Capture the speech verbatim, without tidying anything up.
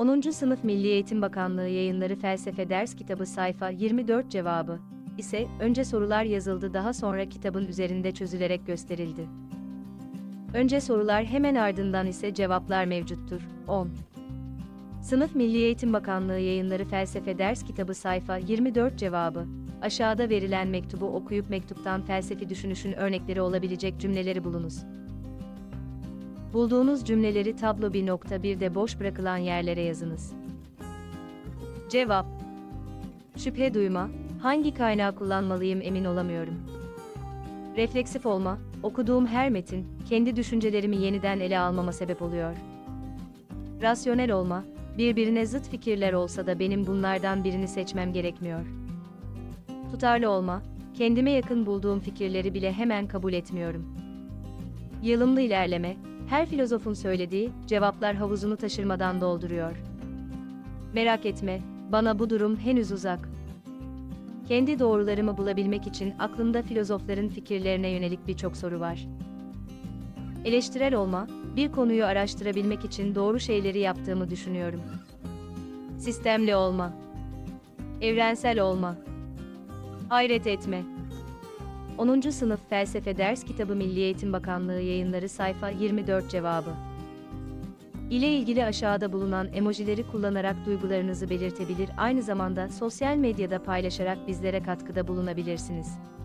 onuncu Sınıf Milli Eğitim Bakanlığı Yayınları Felsefe Ders Kitabı sayfa yirmi dört cevabı ise önce sorular yazıldı daha sonra kitabın üzerinde çözülerek gösterildi. Önce sorular hemen ardından ise cevaplar mevcuttur. on. Sınıf Milli Eğitim Bakanlığı Yayınları Felsefe Ders Kitabı sayfa yirmi dört cevabı. Aşağıda verilen mektubu okuyup mektuptan felsefi düşünüşün örnekleri olabilecek cümleleri bulunuz. Bulduğunuz cümleleri tablo bir nokta birde boş bırakılan yerlere yazınız. Cevap: şüphe duyma, hangi kaynağı kullanmalıyım emin olamıyorum. Refleksif olma, okuduğum her metin, kendi düşüncelerimi yeniden ele almama sebep oluyor. Rasyonel olma, birbirine zıt fikirler olsa da benim bunlardan birini seçmem gerekmiyor. Tutarlı olma, kendime yakın bulduğum fikirleri bile hemen kabul etmiyorum. Yılımlı ilerleme, her filozofun söylediği, cevaplar havuzunu taşırmadan dolduruyor. Merak etme, bana bu durum henüz uzak. Kendi doğrularımı bulabilmek için aklımda filozofların fikirlerine yönelik birçok soru var. Eleştirel olma, bir konuyu araştırabilmek için doğru şeyleri yaptığımı düşünüyorum. Sistemli olma. Evrensel olma. Hayret etme. onuncu Sınıf Felsefe Ders Kitabı Milli Eğitim Bakanlığı Yayınları sayfa yirmi dört cevabı ile ilgili aşağıda bulunan emojileri kullanarak duygularınızı belirtebilir, aynı zamanda sosyal medyada paylaşarak bizlere katkıda bulunabilirsiniz.